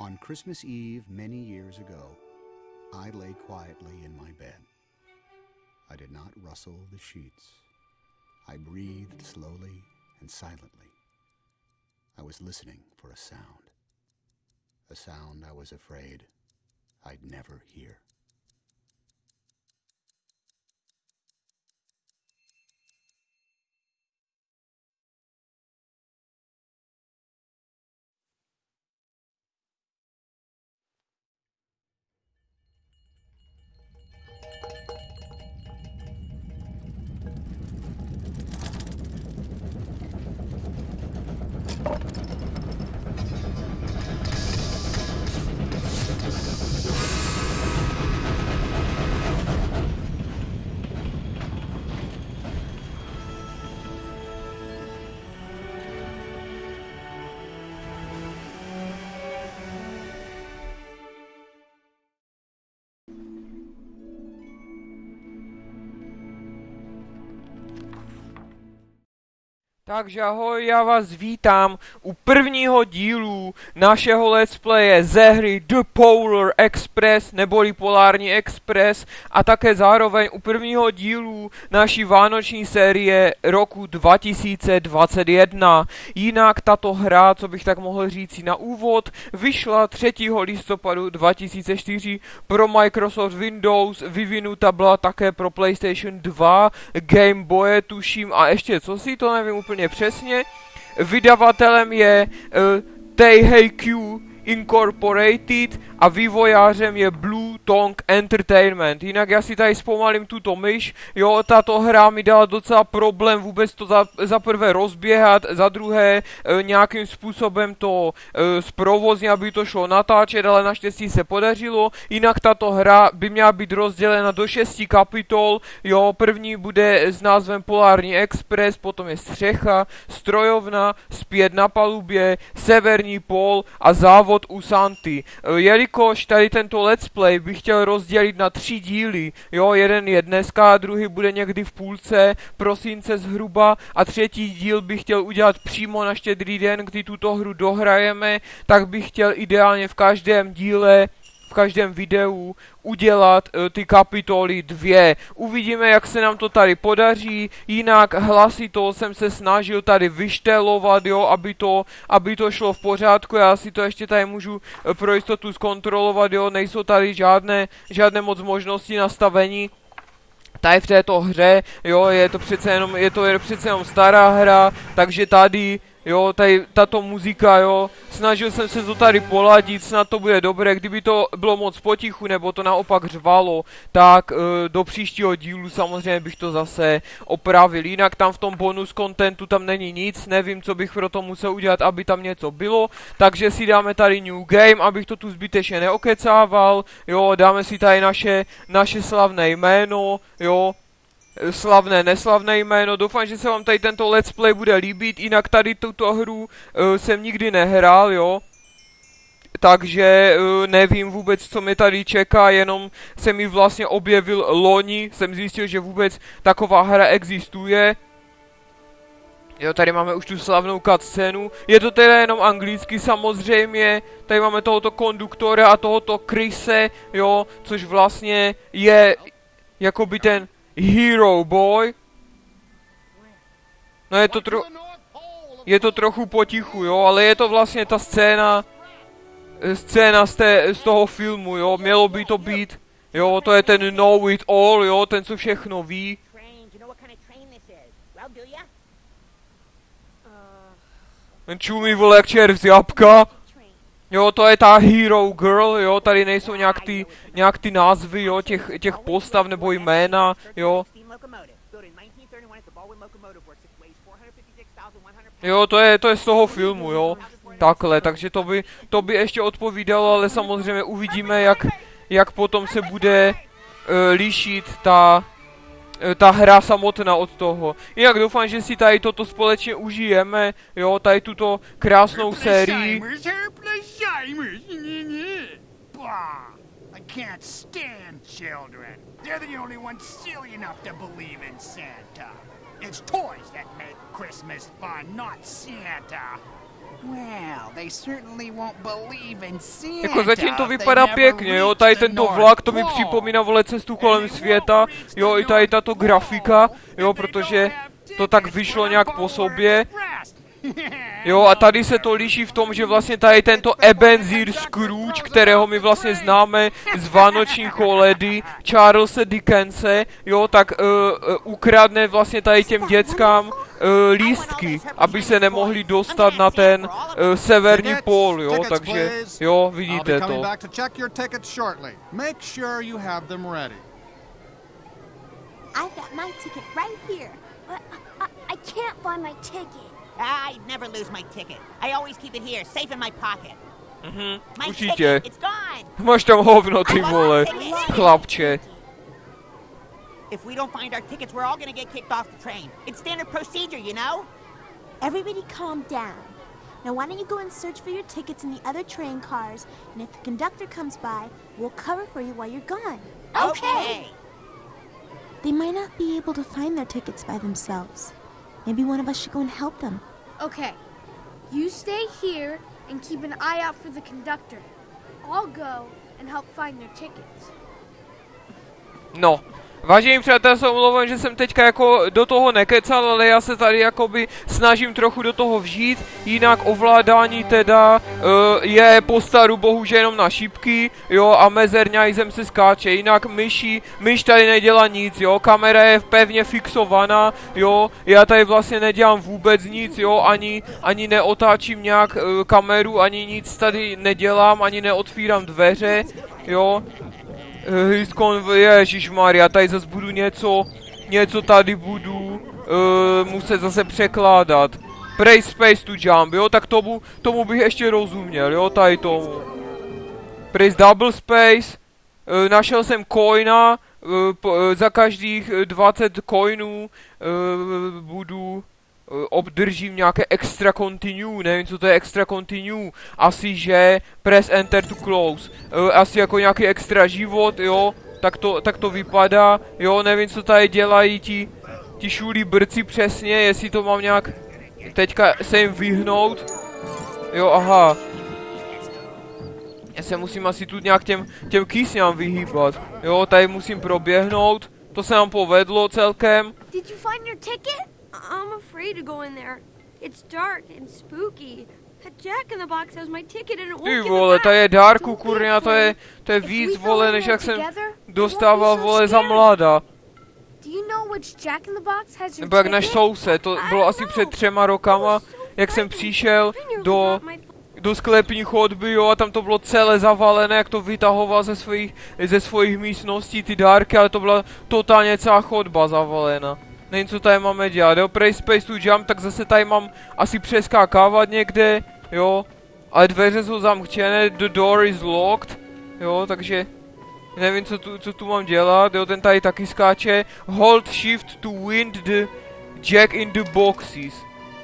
On Christmas Eve many years ago, I lay quietly in my bed. I did not rustle the sheets. I breathed slowly and silently. I was listening for a sound I was afraid I'd never hear. Takže ahoj, já vás vítám u prvního dílu našeho let's playe ze hry The Polar Express, neboli Polární Express, a také zároveň u prvního dílu naší vánoční série roku 2021. Jinak tato hra, co bych tak mohl říct na úvod, vyšla 3. listopadu 2004 pro Microsoft Windows, vyvinuta byla také pro PlayStation 2, Game Boy tuším a ještě co si, to nevím úplně přesně. Vydavatelem je Taiheiku Incorporated a vývojářem je Blue Tongue Entertainment. Jinak já si tady zpomalím tuto myš. Jo, tato hra mi dala docela problém vůbec to za prvé rozběhat, za druhé nějakým způsobem to zprovoznit, aby to šlo natáčet, ale naštěstí se podařilo. Jinak tato hra by měla být rozdělena do 6 kapitol. Jo, první bude s názvem Polární Express, potom je střecha, strojovna, zpět na palubě, severní pól a závod u Santy. Jelikož tady tento let's play bych chtěl rozdělit na 3 díly, jo, jeden je dneska, druhý bude někdy v půlce prosince zhruba a třetí díl bych chtěl udělat přímo na Štědrý den, kdy tuto hru dohrajeme, tak bych chtěl ideálně v každém díle, v každém videu udělat ty kapitoly 2. Uvidíme, jak se nám to tady podaří, jinak hlasy toho jsem se snažil tady vyštelovat, jo, aby to šlo v pořádku. Já si to ještě tady můžu pro jistotu zkontrolovat, jo, nejsou tady žádné moc možnosti nastavení tady v této hře, jo, je to přece jenom stará hra, takže tady, jo, tady tato muzika, jo, snažil jsem se to tady poladit, snad to bude dobré, kdyby to bylo moc potichu, nebo to naopak řvalo, tak do příštího dílu samozřejmě bych to zase opravil. Jinak tam v tom bonus contentu tam není nic, nevím, co bych pro to musel udělat, aby tam něco bylo, takže si dáme tady new game, abych to tu zbytečně neokecával, jo, dáme si tady naše slavné jméno, jo, slavné, neslavné jméno. Doufám, že se vám tady tento let's play bude líbit, jinak tady tuto hru jsem nikdy nehrál, jo. Takže nevím vůbec, co mě tady čeká, jenom jsem ji vlastně objevil loni, jsem zjistil, že vůbec taková hra existuje. Jo, tady máme už tu slavnou cutscénu, je to teda jenom anglicky samozřejmě, tady máme tohoto konduktora a tohoto Chrise, jo, což vlastně je jakoby ten Hero Boy. No je to trochu potichu, jo, ale je to vlastně ta scéna z toho filmu, jo, mělo by to být, jo, to je ten Know It All, jo, ten co všechno ví. Ten čumí, vole, jak červ z jabka. Jo, to je ta Hero Girl, jo, tady nejsou nějak ty názvy, jo, těch postav nebo jména, jo. Jo, to je z toho filmu, jo, takhle, takže to by ještě odpovídalo, ale samozřejmě uvidíme, jak potom se bude lišit ta hra samotná od toho. Jinak doufám, že si tady toto společně užijeme, jo, tady tuto krásnou sérii. I can't stand children. They're the only ones silly enough to believe in Santa. It's toys that make Christmas fun, not Santa. Jako zatím to vypadá pěkně, jo, tady tento vlak, to mi připomíná, vole, cestu kolem světa, jo, i tady tato grafika, jo, protože to tak vyšlo nějak po sobě. Jo, a tady se to liší v tom, že vlastně tady tento Ebenezer Scrooge, kterého my vlastně známe z vánoční koledy, Charlesa Dickense, jo, tak ukradne vlastně tady těm dětskám lístky, aby se nemohli dostat na ten severní pól, jo, takže, jo, vidíte to. I've got my ticket right here. But I can't find my ticket. I never lose my ticket. I always keep it here, safe in my pocket. My určitě. ticket, it's gone. Máš tam hovno, ty vole, chlapče. If we don't find our tickets, we're all gonna get kicked off the train. It's standard procedure, you know? Everybody calm down. Now why don't you go and search for your tickets in the other train cars, and if the conductor comes by, we'll cover for you while you're gone. Okay. They might not be able to find their tickets by themselves. Maybe one of us should go and help them. Okay. You stay here and keep an eye out for the conductor. I'll go and help find their tickets. No. Vážení přátelé, se omlouvám, že jsem teďka jako do toho nekecal, ale já se tady jakoby snažím trochu do toho vžít, jinak ovládání teda je po staru bohužel jenom na šipky, jo, a mezerňajzem se skáče, jinak myš tady nedělá nic, jo, kamera je pevně fixovaná, jo, já tady vlastně nedělám vůbec nic, jo, ani neotáčím nějak kameru, ani nic tady nedělám, ani neotvírám dveře, jo. Ježišmarja, tady zase budu něco tady budu muset zase překládat. Press space to jump, jo, tak tomu bych ještě rozuměl, jo, tady tomu. Press double space, našel jsem coina, za každých 20 coinů obdržím nějaké extra continue, nevím co to je extra continue, asi že press enter to close, asi jako nějaký extra život, jo, tak to vypadá, jo, nevím co tady dělají ti šulí brci přesně, jestli to mám nějak teďka se jim vyhnout, jo, aha. Já se musím asi tu nějak těm kysňám vyhýbat, jo, tady musím proběhnout, to se nám povedlo celkem. Did you find your ticket? I'm afraid to go in there. It's dark and spooky. That Jack in the Box has my ticket and it won't Ty give it vole, back. to je dárku, Don't be kurňa, to je afraid. víc, If we vole, go in než there jak jsem together, it dostával, won't be so vole, za scary. mláda. Do you know which Jack in the Box has your Nebo jak náš ticket? soused, to bylo asi před 3 rokama, jak jsem přišel do sklepní chodby, jo, a tam to bylo celé zavalené, jak to vytahoval ze svojich místností ty dárky, ale to byla totálně celá chodba zavalena. Nevím, co tady máme dělat, jo, press space to jump, tak zase tady mám asi přeskákávat někde, jo, ale dveře jsou zamkčené, the door is locked, jo, takže nevím, co tu mám dělat, jo, ten tady taky skáče, hold shift to wind the jack in the boxes.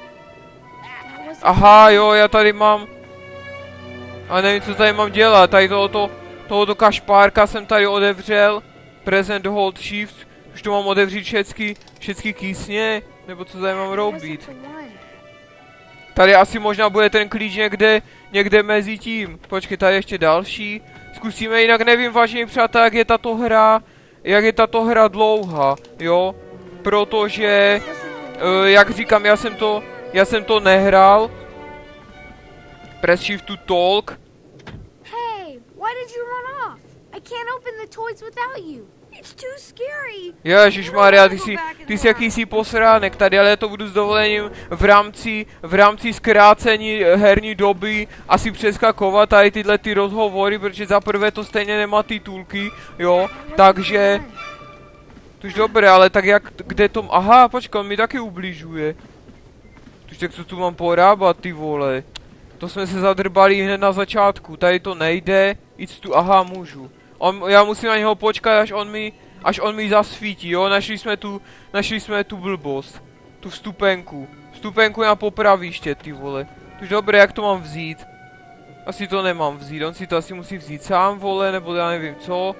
Aha, jo, já tady mám, a nevím, co tady mám dělat, tady tohoto kašpárka jsem tady otevřel, present hold shift, už to mám otevřít všechny kýsně, nebo co tady mám robit. Tady asi možná bude ten klíč někde mezi tím. Počkej, tady ještě další. Zkusíme, jinak nevím, vážení přátelé, jak je tato hra dlouhá, jo. Protože, jak říkám, já jsem to nehrál. Press shift to talk. Hey, why did you run off? I can't open the toys without you. It's too scary. Ježišmarja, ty jsi jakýsi posránek tady, ale já to budu s dovolením v rámci zkrácení herní doby asi přeskakovat tady tyhle ty rozhovory, protože za prvé to stejně nemá titulky, jo, takže... Tož dobré, ale tak jak, kde to... Aha, počkej, on mi taky ubližuje. Tož tak co tu mám porábat, ty vole. To jsme se zadrbali hned na začátku, tady to nejde, jít tu, aha, můžu. Já musím na něho počkat, až on mi zasvítí, jo, našli jsme tu blbost, tu vstupenku na popraviště, ty vole. Tož dobré, jak to mám vzít? Asi to nemám vzít, on si to asi musí vzít sám, vole, nebo já nevím co.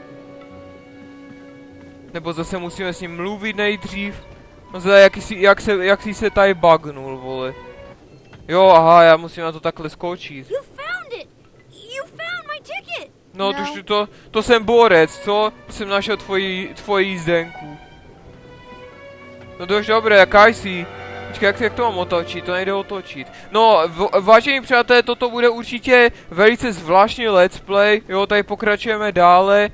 Nebo zase musíme s ním mluvit nejdřív. No zase jak jsi se tady bugnul, vole. Jo, aha, já musím na to takhle skočit. You found it! You found my ticket! No, No. to jsem borec, co? Jsem našel tvoji jízdenku. No to už dobré, jaká jsi? Počkej, jak to mám otočit? To nejde otočit. No, vážení přátelé, toto bude určitě velice zvláštní let's play. Jo, tady pokračujeme dále.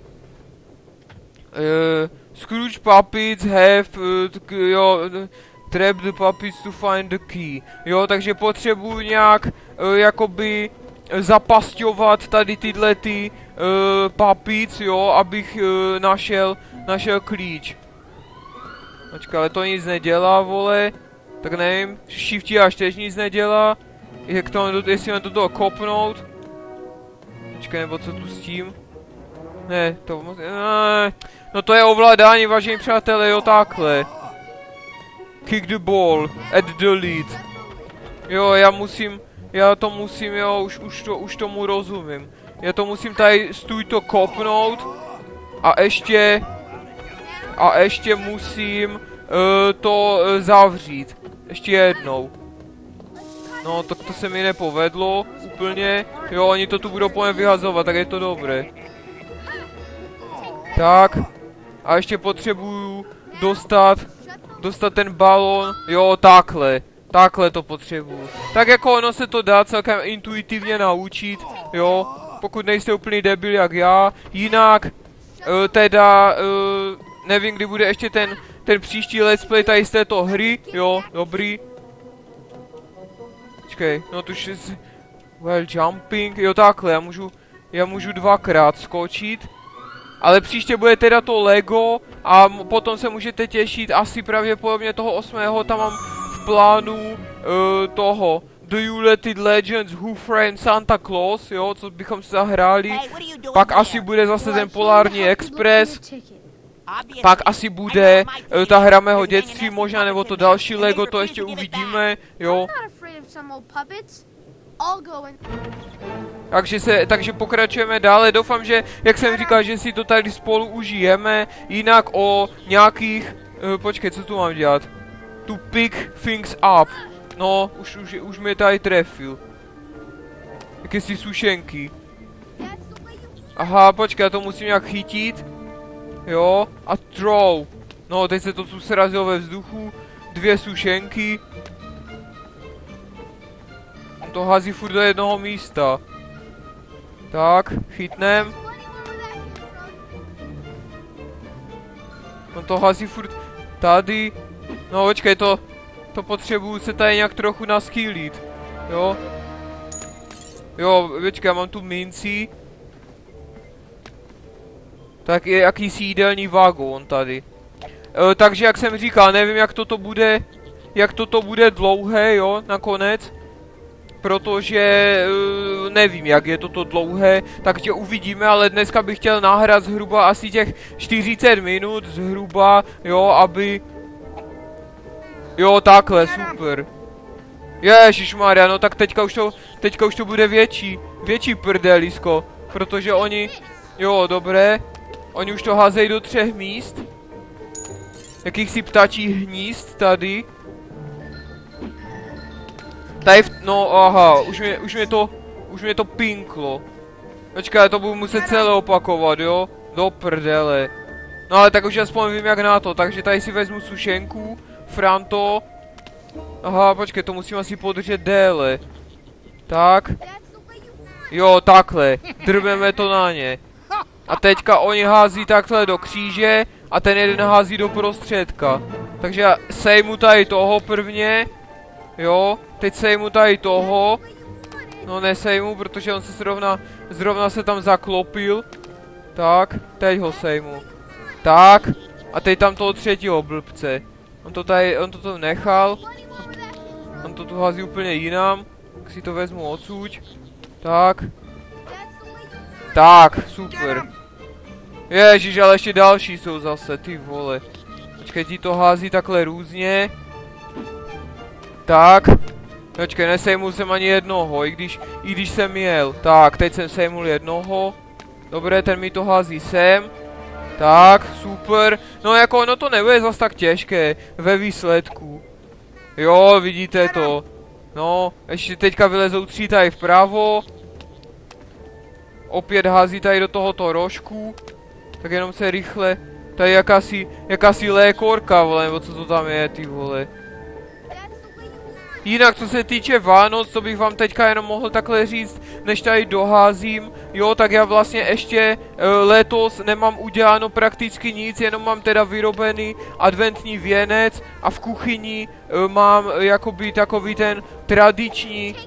Scrooge puppets have, trap the puppets to find the key. Jo, takže potřebuji nějak, jakoby, zapasťovat tady tyhle ty, puppets, jo, abych, našel klíč. Počkej, ale to nic nedělá, vole. Tak nevím, Shifty až teď nic nedělá. Jak to, jestli mám do toho kopnout. Počkej, nebo co tu s tím? Ne, to moc... No to je ovládání, vážení přátelé, jo, takhle. Kick the ball, at the lead. Jo, já to musím, jo, už tomu rozumím. Já to musím tady stůj to kopnout. A ještě musím to zavřít. Ještě jednou. No, tak to se mi nepovedlo úplně. Jo, oni to tu budou po mně vyhazovat, tak je to dobré. Tak. A ještě potřebuju dostat ten balón. Jo, takhle. Takhle to potřebuju. Tak jako ono se to dá celkem intuitivně naučit. Jo, pokud nejste úplný debil jak já. Jinak, teda, nevím, kdy bude ještě ten příští let's play tady z této hry. Jo, dobrý. Počkej, no to je... Well, jumping. Jo, takhle, já můžu dvakrát skočit. Ale příště bude teda to Lego a potom se můžete těšit asi pravděpodobně toho 8. Tam mám v plánu toho The United Legends Who Framed Santa Claus, jo, co bychom si zahráli. Pak asi bude zase ten Polární Express. Pak asi bude ta hra mého dětství možná, nebo to další Lego, to ještě uvidíme, jo. Takže pokračujeme dále, doufám, že, jak jsem říkal, že si to tady spolu užijeme, jinak o nějakých, počkej, co tu mám dělat? To pick things up, no, už mě tady trefil. Jakési sušenky. Aha, počkej, já to musím nějak chytit. Jo, a throw. No, teď se to tu srazilo ve vzduchu. 2 sušenky. On to hází furt do jednoho místa. Tak, chytnem. On to hází furt tady. No, počkej, to potřebuju se tady nějak trochu naskýlit. Jo. Jo, počkej, já mám tu minci. Tak je jakýsi jídelní vagón tady. Takže jak jsem říkal, nevím jak toto bude dlouhé, jo, nakonec. Protože nevím jak je toto dlouhé, takže uvidíme, ale dneska bych chtěl nahrát zhruba asi těch 40 minut zhruba, jo, aby... Jo, takhle, super. Ježišmarja, no tak teďka už to bude větší prdelisko, protože oni... Jo, dobré. Oni už to házejí do 3 míst. Jakýchsi ptačích hnízd tady. Tady no aha, už mě to pinklo. Počkej, já to budu muset celé opakovat, jo? Do prdele. No ale tak už aspoň vím jak na to, takže tady si vezmu sušenku. Franto. Aha, počkej, to musím asi podržet déle. Tak. Jo, takhle. Drbeme to na ně. A teďka oni hází takhle do kříže a ten jeden hází do prostředka. Takže já sejmu tady toho prvně. Jo, teď sejmu tady toho. No nesejmu, protože on se zrovna se tam zaklopil. Tak, teď ho sejmu. Tak, a teď tam toho třetího blbce. On to tu nechal. On to tu hází úplně jinam. Tak si to vezmu odsuť. Tak. Tak, super. Ježiš, ale ještě další jsou zase, ty vole. Počkej, ti to hází takhle různě. Tak. Počkej, nesejmul jsem ani jednoho, i když jsem měl. Tak, teď jsem sejmul jednoho. Dobré, ten mi to hází sem. Tak, super. No jako ono to nebude zas tak těžké ve výsledku. Jo, vidíte to. No, ještě teďka vylezou 3 tady vpravo. Opět hází tady do tohoto rožku. Tak jenom se rychle. Tady jakási lékorka, vole, nebo co to tam je, ty vole. Jinak, co se týče Vánoc, to bych vám teďka jenom mohl takhle říct, než tady doházím. Jo, tak já vlastně ještě letos nemám uděláno prakticky nic, jenom mám teda vyrobený adventní věnec a v kuchyni mám jakoby takový ten tradiční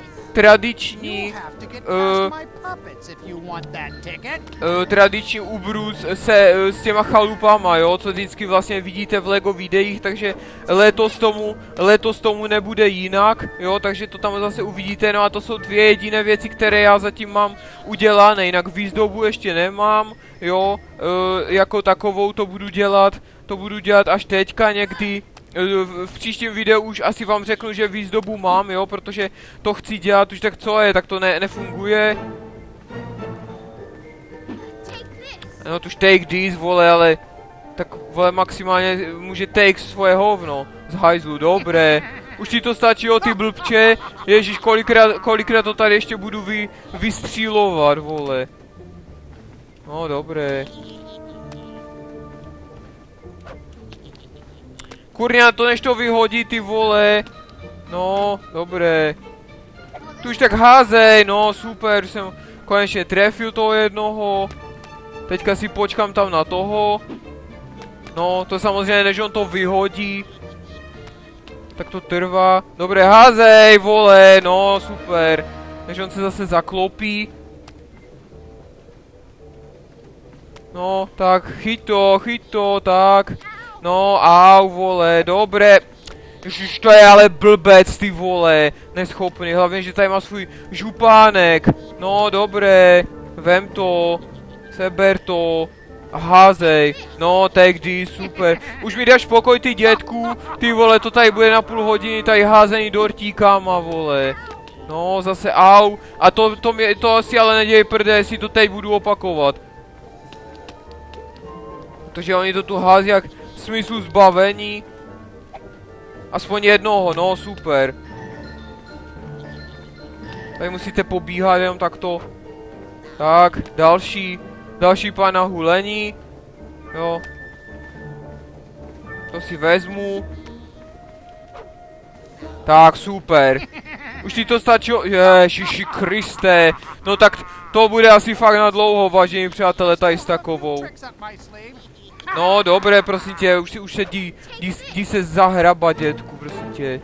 ubrus s těma chalupama, jo, co vždycky vlastně vidíte v LEGO videích, takže letos tomu nebude jinak, jo, takže to tam zase uvidíte, no a to jsou 2 jediné věci, které já zatím mám udělané, jinak výzdobu ještě nemám, jo, jako takovou to budu dělat až teďka někdy. V příštím videu už asi vám řeknu, že výzdobu mám, jo, protože to chci dělat už, tak co je, tak to nefunguje. No tuž take this, vole, ale tak vole maximálně může take svoje hovno z hajzlu, dobré. Už ti to stačí, jo, ty blbče, ježiš, kolikrát to tady ještě budu vystřílovat, vole. No dobré. Kurňa, to než to vyhodí, ty vole. No, dobré. Tu už tak házej, no, super, jsem konečně trefil toho jednoho. Teďka si počkám tam na toho. No, to samozřejmě, než on to vyhodí. Tak to trvá. Dobré, házej, vole, no, super. Než on se zase zaklopí. No, tak, chyť to, tak. No, au, vole, dobré. Ježiš, to je ale blbec, ty vole. Neschopný, hlavně, že tady má svůj župánek. No, dobré. Vem to. Seber to. Házej. No, take this, super. Už mi dáš pokoj, ty dětku. Ty vole, to tady bude na půl hodiny, tady házení dortíkama, vole. No, zase au. A to si ale neděj prde, jestli to teď budu opakovat. Protože oni to tu hází jak smyslu zbavení. Aspoň jednoho, no super. Tady musíte pobíhat jenom takto. Tak, další pán na hulení. Jo. To si vezmu. Tak, super. Už ti to stačilo, Ježiši Kriste. No tak to bude asi fakt na dlouho, vážení přátelé, tady s takovou. No, dobré, prosím tě, už se jdi se zahrabat, dětku, prosím tě.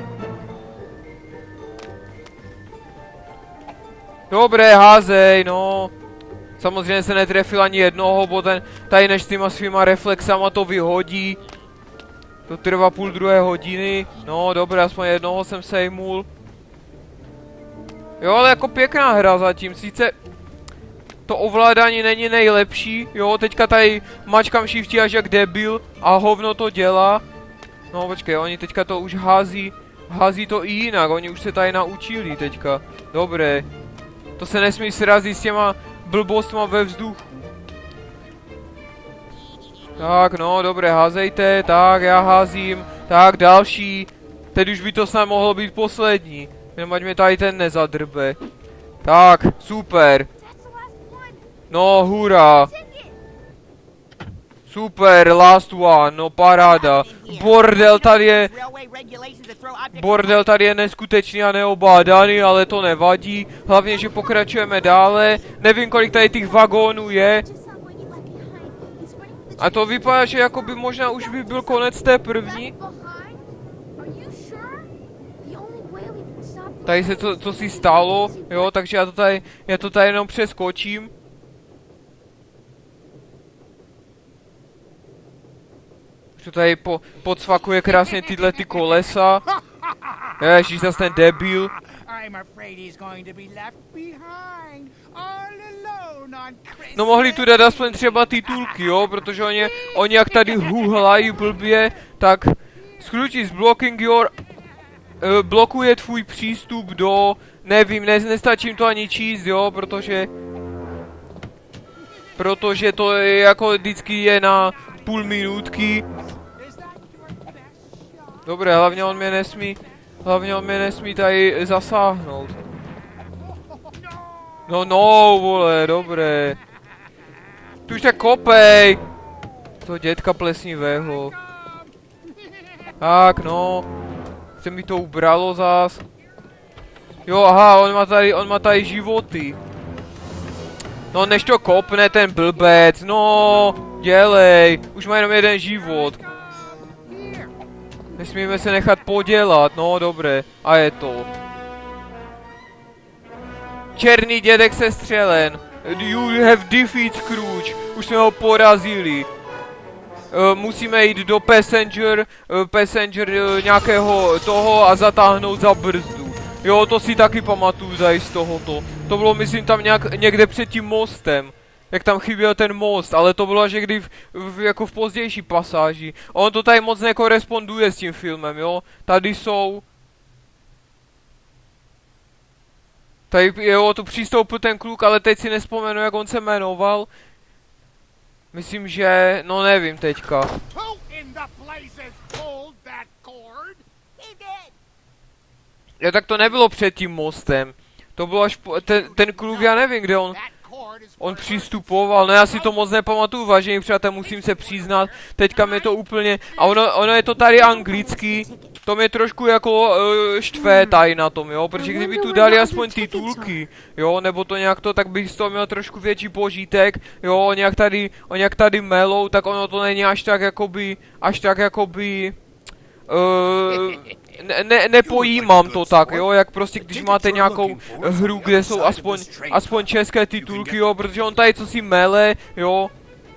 Dobré, házej, no. Samozřejmě se netrefil ani jednoho, bo ten tady než s těma svýma reflexama to vyhodí. To trvá 1,5 hodiny. No, dobré, aspoň jednoho jsem sejmul. Jo, ale jako pěkná hra zatím, sice to ovládání není nejlepší, jo, teďka tady mačkám shifty až jak debil a hovno to dělá. No počkej, oni teďka to už hází to i jinak, oni už se tady naučili teďka. Dobré. To se nesmí srazit s těma blbostma ve vzduchu. Tak, no, dobré, házejte, tak, já házím. Tak, další. Teď už by to snad mohlo být poslední. Jenom ať mě tady ten nezadrbe. Tak, super. No, hurá. Super, last one, no paráda. Bordel tady je neskutečný a neobádaný, ale to nevadí. Hlavně, že pokračujeme dále. Nevím, kolik tady těch vagónů je. A to vypadá, že jakoby možná už by byl konec té první. Tady se co si stalo, jo, takže já to tady jenom přeskočím. To tady podsvakuje krásně tyhle ty kolesa. Ježíš, zase ten debil. No mohli tu dát aspoň třeba titulky, jo, protože oni jak tady huhlají blbě, tak Scrooge is blocking your... blokuje tvůj přístup do... Nevím, nestačím to ani číst, jo, protože to je jako vždycky je na půl minutky. Dobré, hlavně on mě Hlavně on mě nesmí tady zasáhnout. No, vole, dobré. Tu už tak kopej! To dětka plesnivého. Tak, no. Se mi to ubralo zás. Jo, aha, on má tady životy. No, než to kopne ten blbec, no, dělej. Už má jenom jeden život. Nesmíme se nechat podělat, no, dobré. A je to. Černý dědek sestřelen. You have defeat Scrooge. Už jsme ho porazili. Musíme jít do passenger nějakého toho a zatáhnout za brzdu. Jo, to si taky pamatuju tady z tohoto. To bylo, myslím, tam někde před tím mostem. Jak tam chyběl ten most, ale to bylo až někdy jako v pozdější pasáži. On to tady moc nekoresponduje s tím filmem, jo. Tady jsou... Tady, jo, tu přistoupil ten kluk, ale teď si nespomenu, jak on se jmenoval. Myslím, že... no nevím teďka. Jo, tak to nebylo před tím mostem. To bylo až po... ten kluk, já nevím, kde on přistupoval, no já si to moc nepamatuju, vážení přátelé, musím se přiznat, teďka mě to úplně, a ono je to tady anglicky, to mě trošku jako štve tady na tom, jo, protože kdyby tu dali aspoň titulky, jo, nebo to nějak to, tak bych z toho měl trošku větší požitek, jo, o nějak tady melou, tak ono to není až tak jakoby, nepojímám to tak, jo, jak prostě když máte nějakou hru, kde jsou aspoň české titulky, jo, protože on tady co si mele, jo.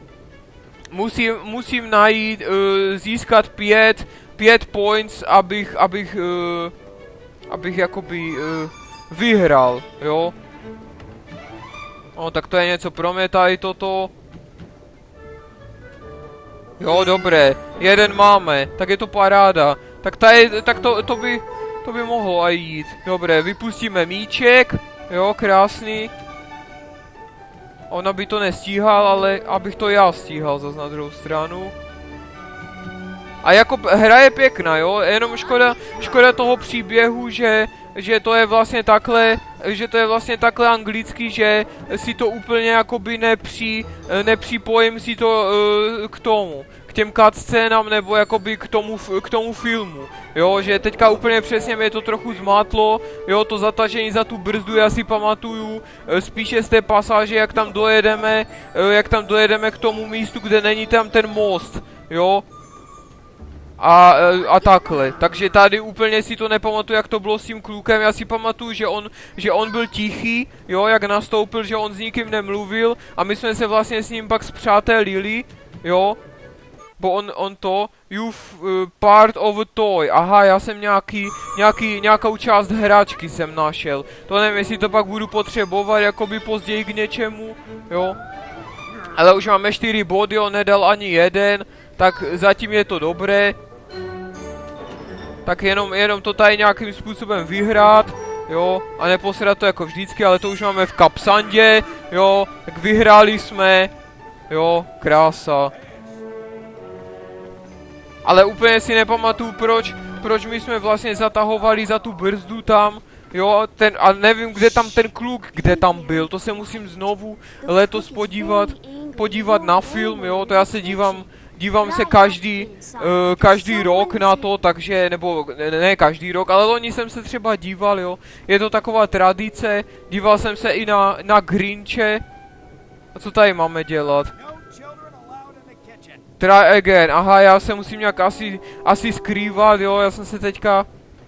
Musím najít, získat 5 points, abych jakoby vyhrál, jo. No, tak to je něco pro mě tady toto. Jo, dobré, jeden máme, tak je to paráda. Tak to by mohlo aj jít. Dobré, vypustíme míček. Jo, krásný. Ona by to nestíhal, ale abych to já stíhal zase na druhou stranu. A jako hra je pěkná, jo, jenom škoda toho příběhu, že to je vlastně takhle anglicky, že si to úplně jakoby nepřipojím si to k tomu. Těm cutscénám nebo jakoby k tomu filmu, jo, že teďka úplně přesně mě to trochu zmátlo, jo, to zatažení za tu brzdu já si pamatuju spíše z té pasáže, jak tam dojedeme k tomu místu, kde není tam ten most, jo, a takhle, takže tady úplně si to nepamatuju, jak to bylo s tím klukem, já si pamatuju, že on byl tichý, jo, jak nastoupil, že on s nikým nemluvil a my jsme se vlastně s ním pak spřátelili, jo. Bo on to, part of a toy, aha, já jsem nějakou část hračky jsem našel. To nevím, jestli to pak budu potřebovat jakoby později k něčemu, jo. Ale už máme 4 body, on nedal ani jeden, tak zatím je to dobré. Tak jenom to tady nějakým způsobem vyhrát, jo, a neposrat to jako vždycky, ale to už máme v Kapsandě, jo, tak vyhráli jsme, jo, krása. Ale úplně si nepamatuju, proč my jsme vlastně zatahovali za tu brzdu tam, jo, a nevím, kde tam byl, to se musím znovu letos podívat na film, jo, to já se dívám se každý rok na to, takže, nebo ne každý rok, ale loni jsem se třeba díval, jo, je to taková tradice, díval jsem se i na Grinche, a co tady máme dělat? Try again, aha, já se musím nějak asi skrývat, jo, já jsem se teďka...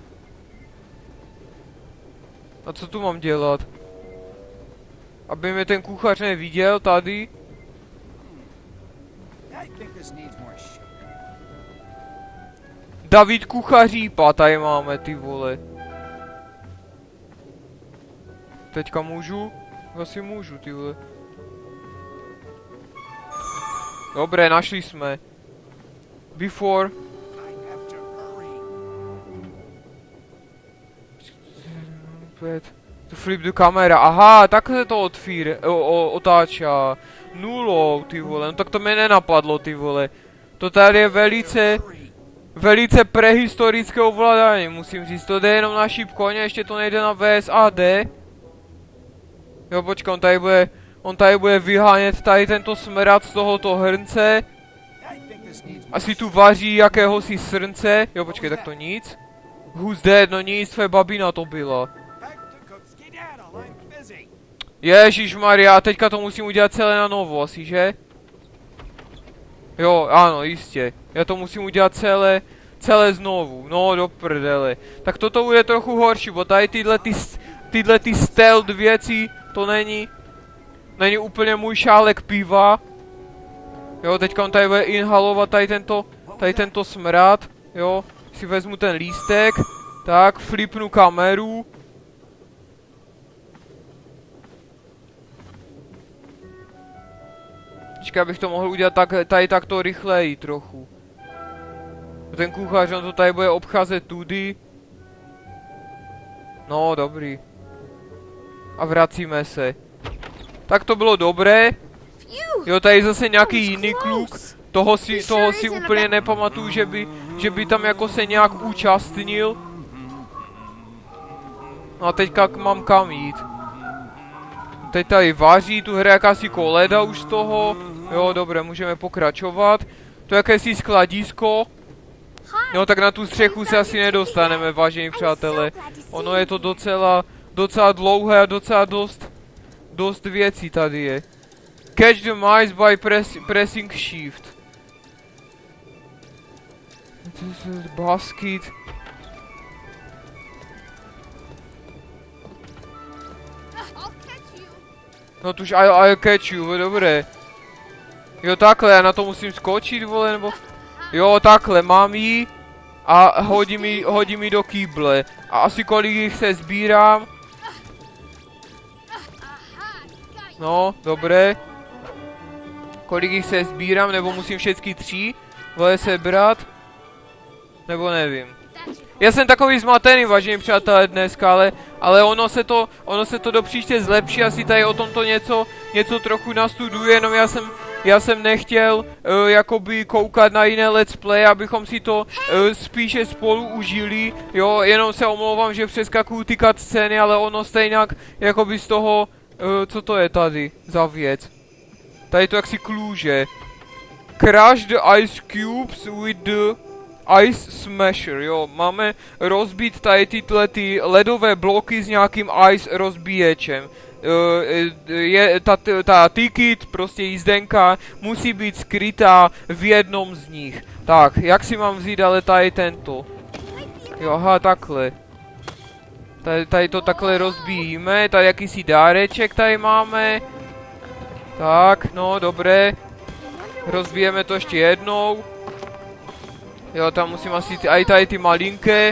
A co tu mám dělat? Aby mě ten kuchař neviděl tady? David Kuchařípa tady máme, ty vole. Teďka můžu? Asi můžu, ty vole. Dobré, našli jsme. Before. To flip the camera. Aha, tak se to otáčá. Nulou, ty vole. No tak to mě nenapadlo, ty vole. To tady je velice prehistorické ovládání, musím říct. To jde jenom na šíp koně, ještě to nejde na VSAD. Jo, počkej, on tady bude vyhánět tady tento smrad z tohoto hrnce. Asi tu vaří jakéhosi srnce. Jo, počkej, tak to nic. Who's dead? No nic, tvoje babina to byla. Ježišmarja, teďka to musím udělat celé na novo, asi, že? Jo, ano, jistě. Já to musím udělat celé znovu. No, do prdele. Tak toto bude trochu horší, bo tady tyhle stealth věci, to není úplně můj šálek piva. Jo, teďka on tady bude inhalovat tady tento smrad. Jo, si vezmu ten lístek. Tak, flipnu kameru. Počkej, abych to mohl udělat tady takto rychleji trochu. Ten kuchař, on to tady bude obcházet tudy. No, dobrý. A vracíme se. Tak to bylo dobré. Jo, tady zase nějaký jiný kluk. Toho si úplně nepamatuju, že by tam jako se nějak účastnil. No a teďka mám kam jít. Teď tady vaří, tu hraje jakási koleda už z toho. Jo, dobré, můžeme pokračovat. To je jakési skladisko. Jo, tak na tu střechu se asi nedostaneme, vážení přátelé. Ono je to docela dlouhé a docela dost věcí tady je. Catch the mice by pressing shift. Basket. No tuž I'll catch you, dobré. Jo, takhle, já na to musím skočit, vole, nebo... Jo, takhle, mám jí a hodí mi do kýble. A asi kolik jich se sbírám. No, dobré. Kolik jich se sbírám, nebo musím všechny 3 vole sebrat? Nebo nevím. Já jsem takový zmatený, vážení přátelé, dneska, ale ono se to do příště zlepší, asi tady o tomto něco trochu nastuduje, jenom já jsem nechtěl jakoby koukat na jiné let's play, abychom si to spíše spolu užili, jo, jenom se omlouvám, že přeskakuju ty cutscény, ale ono stejnak jakoby z toho, co to je tady za věc. Tady to jaksi kůže. Crush the ice cubes with the ice smasher, jo, máme rozbít tady tyhle ledové bloky s nějakým ice rozbíječem. Ta ticket, prostě jízdenka, musí být skrytá v jednom z nich. Tak, jak si mám vzít ale tady tento? Jo, aha, takhle. Tady to takhle rozbíjíme, tady jakýsi dáreček tady máme. Tak, no, dobré. Rozbijeme to ještě jednou. Jo, tam musím asi i tady ty malinké.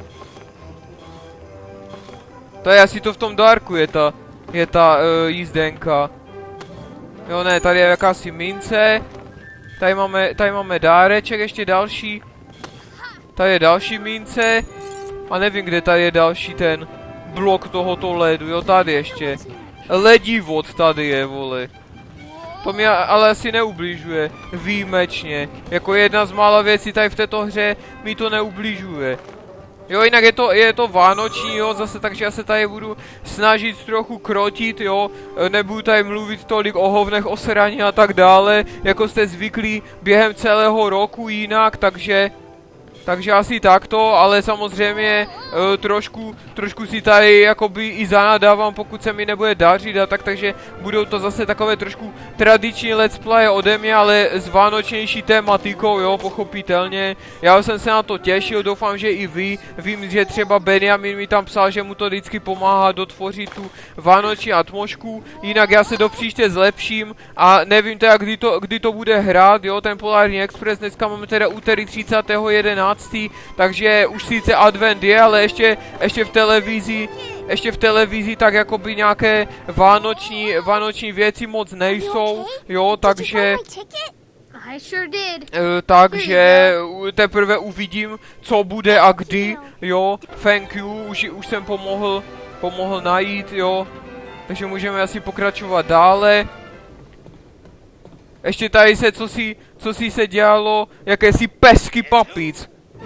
To je asi to v tom dárku je ta jízdenka. Jo, ne, tady je jakási mince. Tady máme dáreček, ještě další. Tady je další mince. A nevím, kde tady je další ten blok tohoto ledu. Jo, tady ještě. Ledivod tady je, vole. To mi ale asi neubližuje. Výjimečně. Jako jedna z mála věcí tady v této hře mi to neubližuje. Jo, jinak je to vánoční, jo, zase, takže já se tady budu snažit trochu krotit, jo, nebudu tady mluvit tolik o hovnech, o sraní a tak dále, jako jste zvyklí během celého roku jinak, takže asi takto, ale samozřejmě trošku si tady jakoby i zanadávám, pokud se mi nebude dařit a tak, takže budou to zase takové trošku tradiční let's play ode mě, ale s vánočnější tématikou, jo, pochopitelně. Já jsem se na to těšil, doufám, že i vy. Vím, že třeba Benjamin mi tam psal, že mu to vždycky pomáhá dotvořit tu vánoční atmosféru, jinak já se do příště zlepším a nevím teda, kdy to bude hrát, jo, ten Polární Express, dneska máme teda úterý 30.11. Takže už sice advent je, ale ještě v televizi tak jakoby nějaké vánoční věci moc nejsou, jo, takže teprve uvidím, co bude a kdy, jo, thank you, už jsem pomohl najít, jo, takže můžeme asi pokračovat dále. Ještě tady se, co si se dělalo, jakési pesky papic.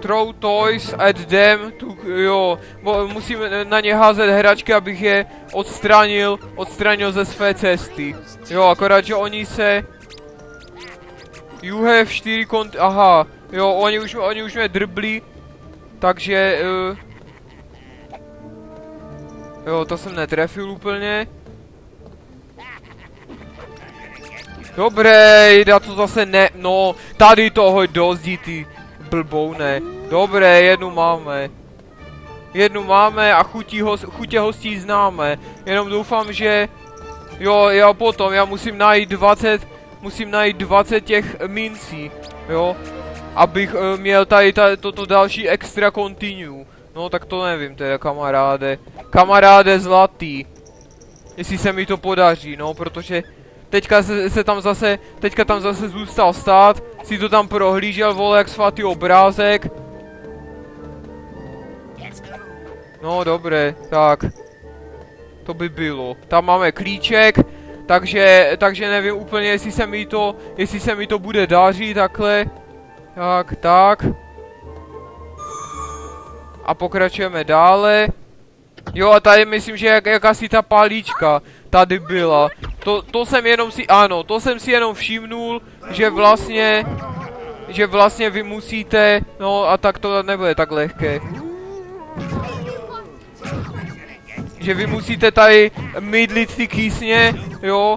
Throw toys at them, jo, musím na ně házet hračky, abych je odstranil ze své cesty. Jo, akorát, že oni se... You have 4 aha, jo, oni už mě drbli, takže... jo, to jsem netrefil úplně. Dobré, já to zase ne... No, tady toho dozdí ty blboune. Dobré, jednu máme a chutě hostí známe. Jenom doufám, že... Jo, já musím najít 20 těch mincí, jo. Abych měl tady toto další extra continue. No, tak to nevím teda, kamaráde zlatý. Jestli se mi to podaří, no, protože... Teďka tam zase zůstal stát, si to tam prohlížel, vole, jak svatý obrázek. No, dobré, tak. To by bylo. Tam máme klíček, takže nevím úplně, jestli se mi to bude dařit, takhle. Tak. A pokračujeme dále. Jo, a tady myslím, že jakási ta palíčka tady byla. To jsem si jenom všimnul, že vlastně vy musíte, no a tak to nebude tak lehké. Že vy musíte tady mydlit ty kýsně, jo.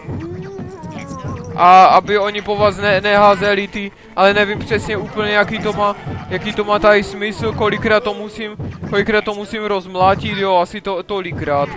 A aby oni po vás neházeli ty, ale nevím přesně úplně jaký to má tady smysl, kolikrát to musím rozmlátit, jo, asi tolikrát.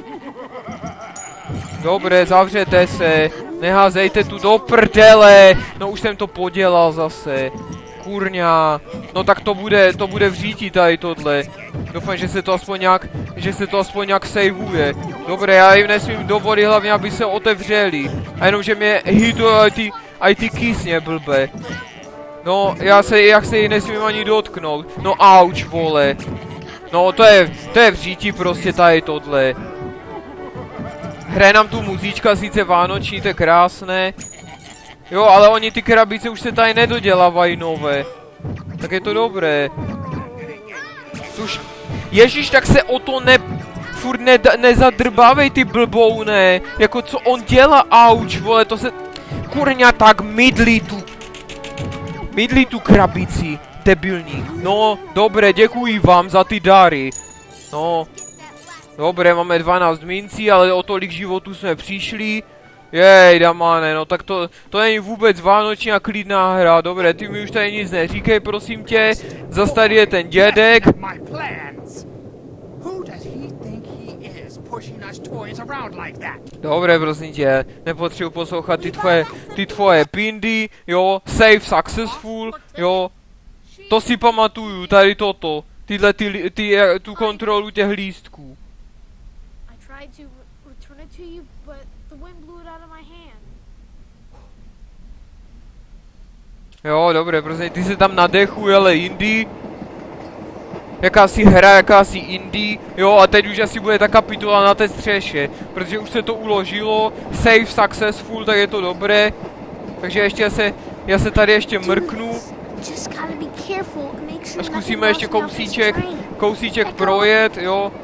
Dobré, zavřete se, neházejte tu do prdele, no už jsem to podělal zase, kurňa, no tak to bude v říti tady tohle, doufám, že se to aspoň nějak saveuje. Dobré, já jim nesmím dovolit hlavně, aby se otevřeli, a jenom, že mě hitují aj ty kýsně blbe. No, já se jich nesmím ani dotknout, no auč, vole, no to je v říti prostě tady tohle. Hraje nám tu muzíčka, sice vánoční, to je krásné. Jo, ale oni ty krabice už se tady nedodělávají nové. Tak je to dobré. Ježíš, tak se o to furt nezadrbávej ty blboune. Jako co on dělá, auč, vole, to se... Kurňa, tak mydlí tu krabici, debilní. No, dobré, děkuji vám za ty dary. No... Dobré, máme 12 mincí, ale o tolik životů jsme přišli. Jej, damane, no tak to není vůbec vánoční a klidná hra. Dobré, ty mi už tady nic neříkej, prosím tě. Zas tady je ten dědek. Dobré, prosím tě, nepotřebuji poslouchat ty tvoje pindy, jo. Save successful, jo. To si pamatuju, tady toto. Tu kontrolu těch lístků. To return it to you, but the wind blew it out of my hand. Jo, dobré, prostě ty se tam nadechuj, ale indie. Jakási hra, jakási indie. Jo, a teď už asi bude ta kapitola na té střeše, protože už se to uložilo. Save successful, tak je to dobré. Takže já se tady ještě mrknu. A zkusíme ještě kousíček projet, jo.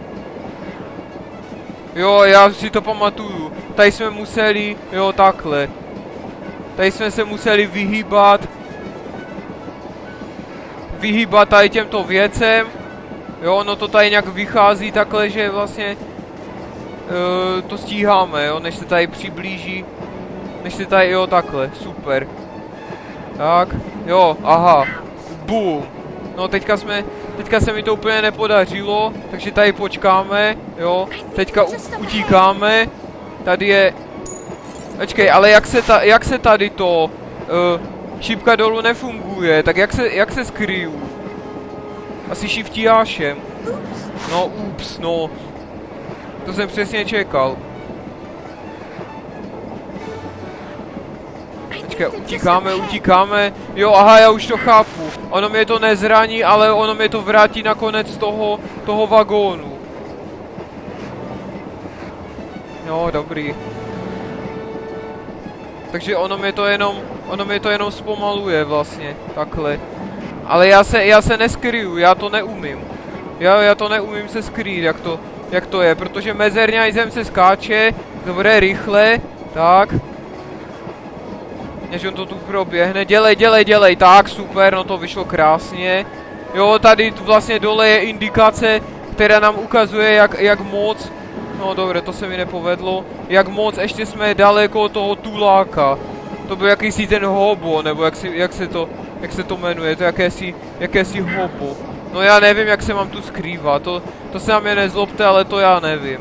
Jo, já si to pamatuju. Tady jsme museli, jo, takhle. Tady jsme se museli vyhýbat tady těmto věcem. Jo, no to tady nějak vychází takhle, že vlastně to stíháme, jo, než se tady přiblíží. Než se tady, jo, takhle, super. Tak, jo, aha. Boom. No teďka se mi to úplně nepodařilo, takže tady počkáme, jo. Teďka utíkáme. Tady je... Počkej, ale jak se tady to... šipka dolů nefunguje, tak jak se skryju? Asi shiftiášem. No, ups, no. To jsem přesně čekal. Počkej, utíkáme. Jo, aha, já už to chápu. Ono mě to nezraní, ale ono mě to vrátí na konec toho vagónu. Jo, dobrý. Takže ono mě to jenom zpomaluje vlastně, takhle. Ale já se neskryju, já to neumím. Já to neumím se skrýt, jak to je, protože mezerňajzem se skáče, dobré, rychle, tak. Než on to tu proběhne, dělej, tak, super, no to vyšlo krásně. Jo, tady vlastně dole je indikace, která nám ukazuje, jak moc, no dobré, to se mi nepovedlo, jak moc ještě jsme daleko od toho tuláka. To byl jakýsi ten hobo, nebo jak se to jmenuje, to jakési hobo. No já nevím, jak se mám tu skrývat, to se na mě nezlobte, ale to já nevím.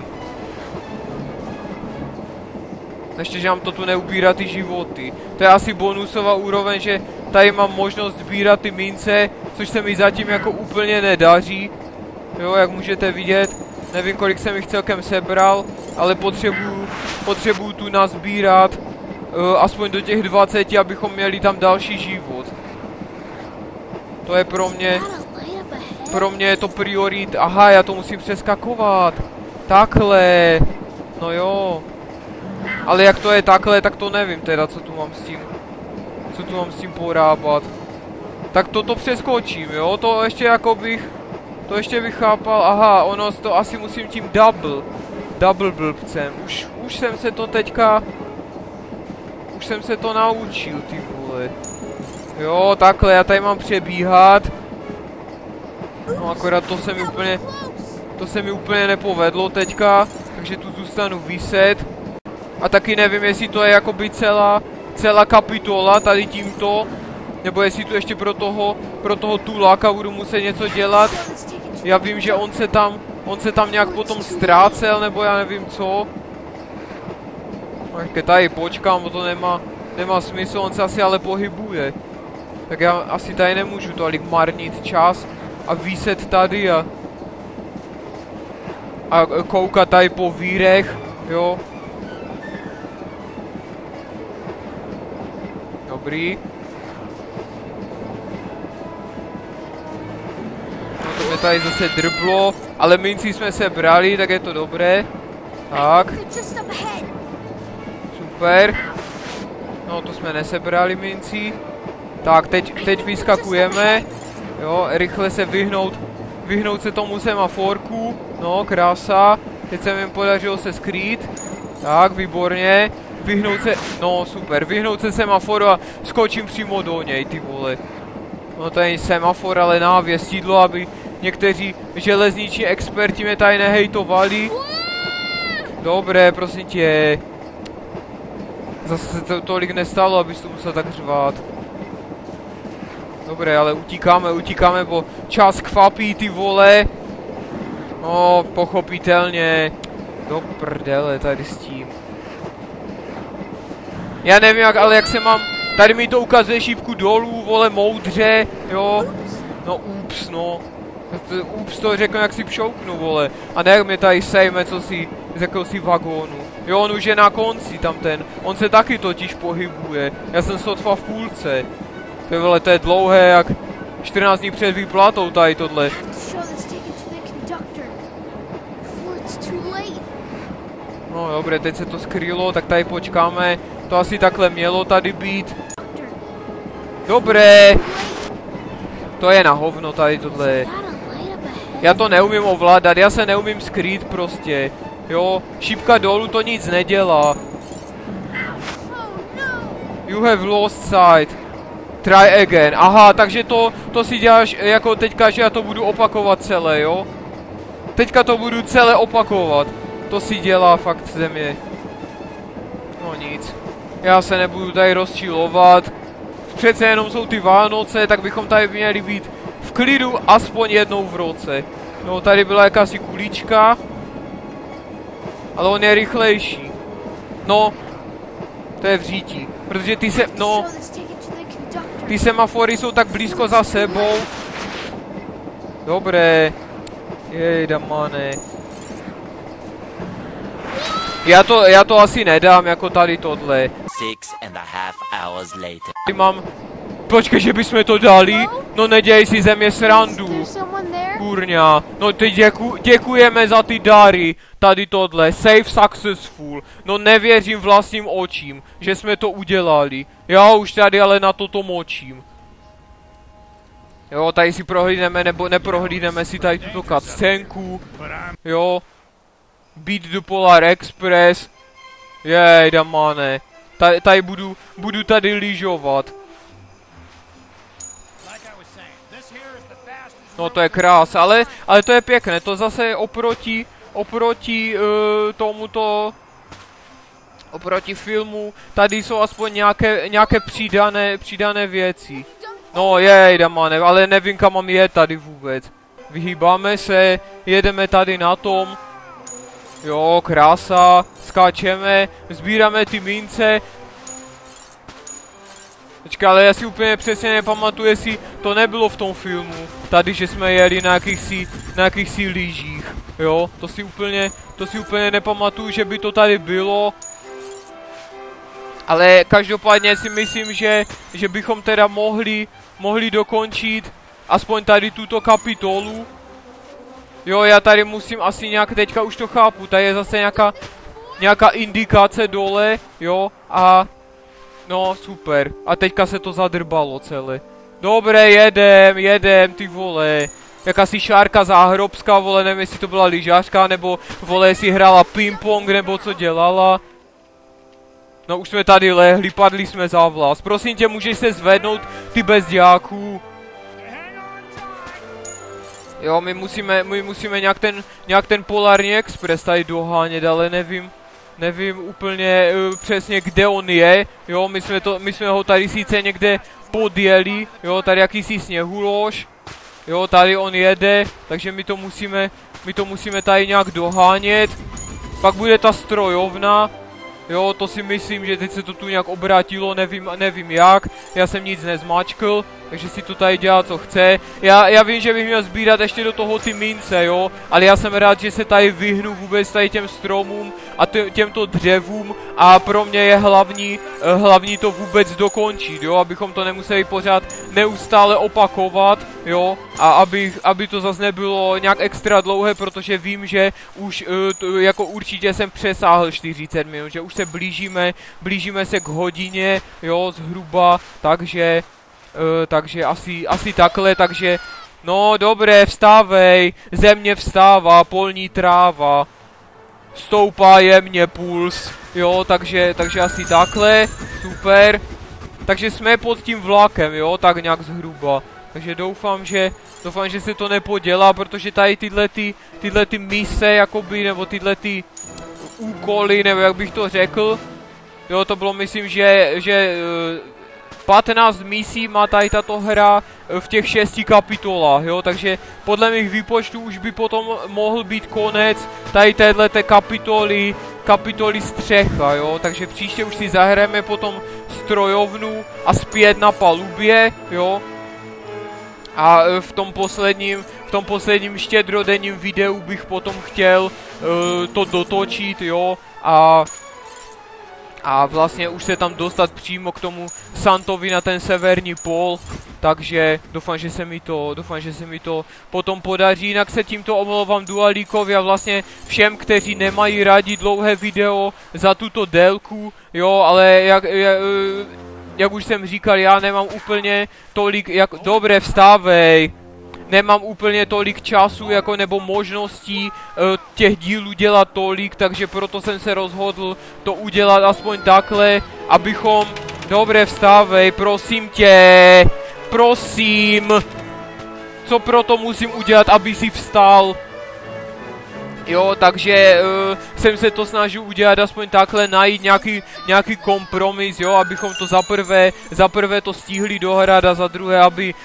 Ještě, že mám to tu neubírat ty životy. To je asi bonusová úroveň, že tady mám možnost sbírat ty mince, což se mi zatím jako úplně nedaří. Jo, jak můžete vidět, nevím, kolik jsem jich celkem sebral, ale potřebuju tu nazbírat aspoň do těch 20, abychom měli tam další život. To je pro mě je to priorit. Aha, já to musím přeskakovat. Takhle. No jo. Ale jak to je takhle, tak to nevím teda, co tu mám s tím porábat. Tak to přeskočím, jo, to ještě bych chápal, aha, ono to asi musím tím double blbcem, už jsem se to teďka, už jsem se to naučil, ty vole. Jo, takhle, já tady mám přebíhat. No akorát to se mi úplně nepovedlo teďka, takže tu zůstanu viset. A taky nevím, jestli to je jakoby celá kapitola tady tímto, nebo jestli tu ještě pro toho tuláka budu muset něco dělat. Já vím, že on se tam nějak potom ztrácel, nebo já nevím co. Tak tady počkám, bo to nemá smysl, on se asi ale pohybuje. Tak já asi tady nemůžu tolik marnit čas a viset tady a koukat tady po vírech, jo. Dobrý. No to mě tady zase drblo, ale minci jsme se brali, tak je to dobré. Tak. Super. No to jsme nesebrali minci. Tak, teď vyskakujeme. Jo, rychle se vyhnout se tomu semaforku. No, krása. Teď se mi podařilo se skrýt. Tak, výborně. No super, vyhnout se semaforu a skočím přímo do něj, ty vole. No to není semafor, ale návěstidlo, aby někteří železniční experti mě tady nehejtovali. Dobré, prosím tě. Zase se to tolik nestalo, abys to musel tak řvát. Dobré, ale utíkáme, bo čas kvapí, ty vole. No, pochopitelně. Do prdele tady s tím. Já nevím, jak se mám... Tady mi to ukazuje šípku dolů, vole, moudře, jo. No, ups, no. Ups to řeknu, jak si pšouknu, vole. A ne, jak mě tady sejme, co si z jakousi vagónu. Jo, on už je na konci, tam ten. On se taky totiž pohybuje. Já jsem sotva v půlce. To je, vole, to je dlouhé, jak 14 dní před výplatou tady tohle. No, dobré, teď se to skrylo, tak tady počkáme. To asi takhle mělo tady být. Dobré. To je na hovno tady tohle. Já to neumím ovládat, já se neumím skrýt prostě. Jo, šípka dolů to nic nedělá. You have lost sight. Try again. Aha, takže to si děláš jako teďka, že já to budu opakovat celé, jo? Teďka to budu celé opakovat. To si dělá fakt ze mě. No nic. Já se nebudu tady rozčilovat. Přece jenom jsou ty Vánoce, tak bychom tady měli být v klidu aspoň jednou v roce. No, tady byla jakási kulička. Ale on je rychlejší. No, to je vřítí. Protože ty semafory jsou tak blízko za sebou. Dobré. Jejda, mane. Já to asi nedám, jako tady tohle. 6.5 hours later. Mám... Počkej, že bychom to dali? No neděj si ze mě srandu. Kurňa. No teď děkujeme za ty dary. Tady tohle. Save successful. No nevěřím vlastním očím, že jsme to udělali. Já už tady ale na toto močím. Jo, tady si prohlídneme, nebo neprohlídneme si tady tuto cutscenku. Jo. Beat the Polar Express. Jej, damane. Tady budu tady lyžovat. No to je krás, ale to je pěkné, to zase oproti oproti filmu, tady jsou aspoň nějaké přidané věci. No jej, damane, ale nevím kam mám jet tady vůbec. Vyhýbáme se, jedeme tady na tom. Jo, krása, skáčeme, sbíráme ty mince. Počkej, ale já si úplně přesně nepamatuju, jestli to nebylo v tom filmu. Tady, že jsme jeli na jakýchsi lyžích. Jo, to si úplně nepamatuju, že by to tady bylo. Ale každopádně si myslím, že bychom teda mohli dokončit aspoň tady tuto kapitolu. Jo, já tady musím asi nějak, teďka už to chápu, tady je zase nějaká indikace dole, jo, a no, super. A teďka se to zadrbalo celé. Dobré, jedem, ty vole. Jakási šárka záhrobská, vole, nevím, jestli to byla lyžařka, nebo vole, jestli hrála ping-pong, nebo co dělala. No, už jsme tady lehli, padli jsme za vlas. Prosím tě, můžeš se zvednout, ty bezďáků. Jo, my musíme nějak ten Polární Express tady dohánět, ale nevím úplně přesně, kde on je. Jo, my jsme ho tady sice někde podjeli, jo, tady jakýsi sněhulož. Jo, tady on jede, takže my to musíme tady nějak dohánět. Pak bude ta strojovna. Jo, to si myslím, že teď se to tu nějak obrátilo, nevím jak. Já jsem nic nezmáčkl, takže si to tady dělá, co chce. Já vím, že bych měl sbírat ještě do toho ty mince, jo. Ale já jsem rád, že se tady vyhnu vůbec tady těm stromům a těmto dřevům. A pro mě je hlavní to vůbec dokončit, jo. Abychom to nemuseli pořád neustále opakovat, jo. A aby to zase nebylo nějak extra dlouhé, protože vím, že už jako určitě jsem přesáhl 40 minut, že už se blížíme se k hodině, jo, zhruba, takže asi takhle, takže no dobré, vstávej, země vstává, polní tráva, stoupá jemně puls, jo, takže asi takhle, super, takže jsme pod tím vlakem, jo, tak nějak zhruba, takže doufám, že se to nepodělá, protože tady tyhle ty mise, jakoby, nebo tyhle ty úkoly, nebo jak bych to řekl, jo, to bylo, myslím, že 15 misí má tady tato hra v těch 6 kapitolách, jo, takže podle mých výpočtů už by potom mohl být konec tady téhleté kapitoly střecha, jo, takže příště už si zahrajeme potom strojovnu a zpět na palubě, jo, a v tom posledním štědrodenním videu bych potom chtěl to dotočit, jo, a vlastně už se tam dostat přímo k tomu Santovi na ten severní pól, takže doufám, že se mi to potom podaří. Jinak se tímto omlouvám Dualíkovi a vlastně všem, kteří nemají rádi dlouhé video za tuto délku, jo, ale jak už jsem říkal, já nemám úplně tolik, dobré, vstávej. Nemám úplně tolik času jako nebo možností těch dílů dělat tolik, takže proto jsem se rozhodl to udělat aspoň takhle, abychom... Dobré, vstávej, prosím tě, prosím. Co proto musím udělat, aby si vstal? Jo, takže jsem se to snažil udělat aspoň takhle, najít nějaký kompromis, jo, abychom to za prvé to stihli dohrát a za druhé,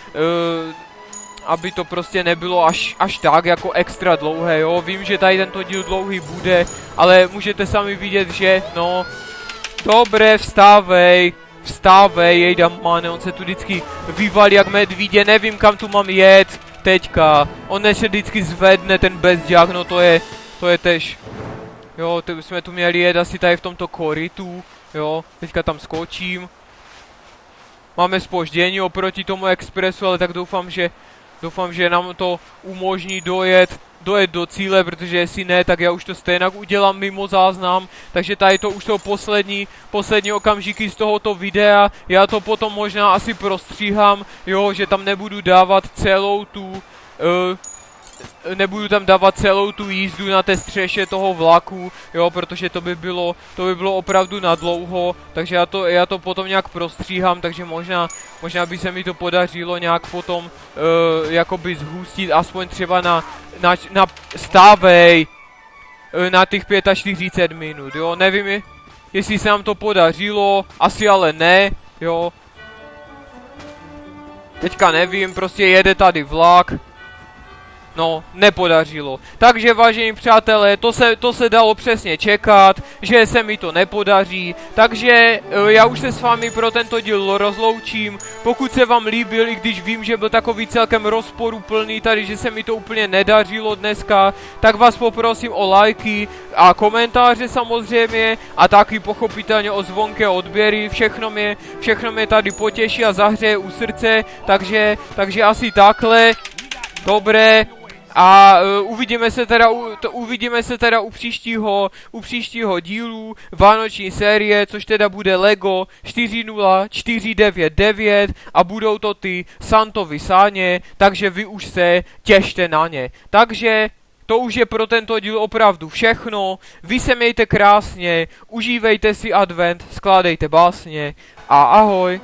aby to prostě nebylo až tak jako extra dlouhé, jo. Vím, že tady tento díl dlouhý bude, ale můžete sami vidět, že no... Dobré, vstávej, jejdamane, on se tu vždycky vyvalí jak medvídě, nevím kam tu mám jet teďka. On se vždycky zvedne, ten bezďák, no to je tež. Jo, jsme tu měli jet asi tady v tomto korytu, jo, teďka tam skočím. Máme zpoždění oproti tomu expresu, ale tak doufám, Doufám, že nám to umožní dojet do cíle, protože jestli ne, tak já už to stejně udělám mimo záznam, takže tady to už jsou poslední okamžiky z tohoto videa, já to potom možná asi prostříhám, jo, že tam nebudu dávat celou tu, jízdu na té střeše toho vlaku, jo, protože to by bylo opravdu nadlouho, takže já to potom nějak prostříhám, takže možná by se mi to podařilo nějak potom jakoby zhustit, aspoň třeba na stávej na těch 45 minut, jo, nevím, jestli se nám to podařilo, asi ale ne, jo. Teďka nevím, prostě jede tady vlak. No, nepodařilo. Takže vážení přátelé, to se dalo přesně čekat, že se mi to nepodaří. Takže já už se s vámi pro tento díl rozloučím. Pokud se vám líbil, i když vím, že byl takový celkem rozporuplný tady, že se mi to úplně nedařilo dneska, tak vás poprosím o lajky a komentáře samozřejmě a taky pochopitelně o zvonké odběry. Všechno mě tady potěší a zahřeje u srdce, takže asi takhle. Dobré. A uvidíme se teda u příštího dílu vánoční série, což teda bude Lego 40499 a budou to ty Santovy sáně, takže vy už se těšte na ně. Takže to už je pro tento díl opravdu všechno, vy se mějte krásně, užívejte si advent, skládejte básně a ahoj.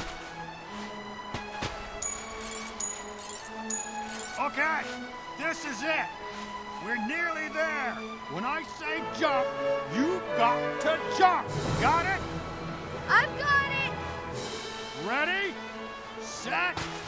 Okay, this is it. We're nearly there. When I say jump, you've got to jump. Got it? I've got it! Ready, set,